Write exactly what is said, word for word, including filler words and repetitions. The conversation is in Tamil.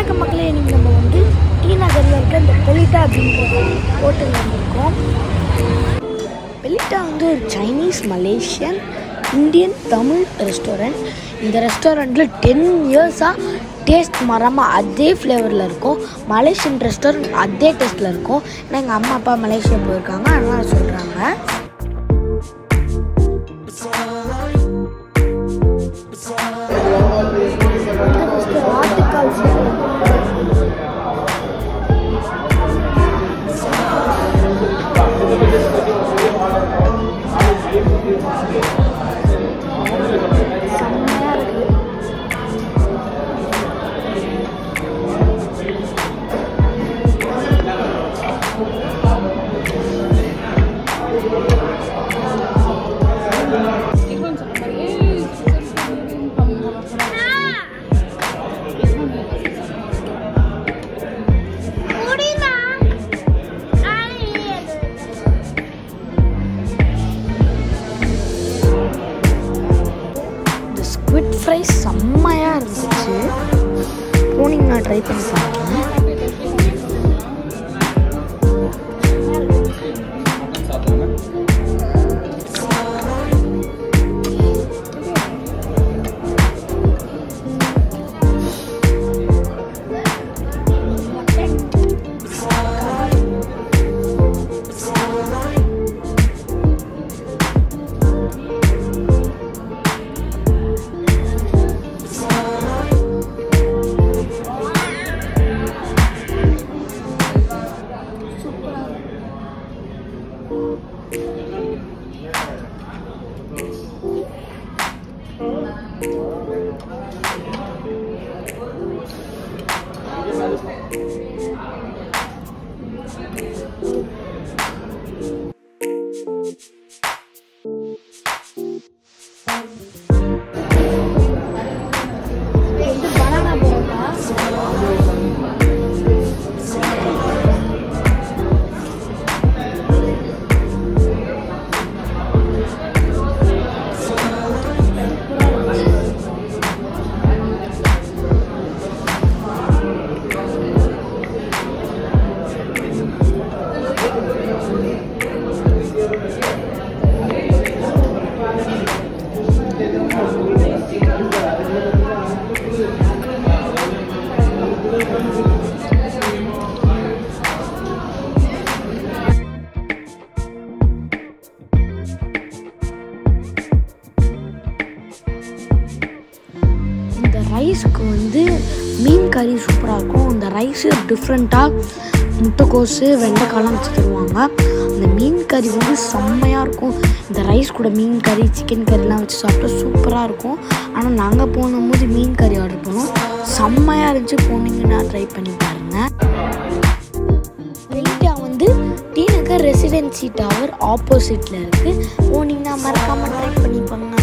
வணக்கம் மக்களே, இன்னைக்கு நம்ம வந்து டி நகரில் இருக்க இந்த பெலிட்டா அப்படின்ற ஹோட்டலில் வந்திருக்கோம். பெலிட்டா வந்து ஒரு Chinese, Malaysian, Indian, Tamil restaurant. இந்த ரெஸ்டாரண்ட்டில் டென் இயர்ஸாக டேஸ்ட் மாறாமல் அதே ஃப்ளேவரில் இருக்கும். மலேசியன் ரெஸ்டாரண்ட் அதே டேஸ்ட்டில் இருக்கும். ஏன்னா எங்கள் அம்மா அப்பா மலேசியா போயிருக்காங்க, அதனால் சொல்கிறாங்க. ஸ்குவிட் ஃப்ரை செம்மையாக இருந்துச்சு. போனீங்கன்னா ட்ரை பண்ணி பாருங்க. ரைஸ்க்கு வந்து மீன் கறி சூப்பராக இருக்கும். இந்த ரைஸு டிஃப்ரெண்ட்டாக முட்டைக்கோசு வெண்டைக்காலாம் வச்சு தருவாங்க. அந்த மீன் கறி வந்து செம்மையாக இருக்கும். இந்த ரைஸ் கூட மீன் கறி, சிக்கன் கறிலாம் வச்சு சாப்பிட்டா சூப்பராக இருக்கும். ஆனால் நாங்கள் போகும்போது மீன் கறி ஆர்டர் பண்ணோம். செம்மையாக இருந்துச்சு. போனீங்கன்னா ட்ரை பண்ணி பாருங்கள். பெலிட்டா வந்து டி நகர் ரெசிடென்சி டவர் ஆப்போசிட்டில் இருக்குது. போனீங்கன்னா மறக்காமல் ட்ரை பண்ணி பாருங்க.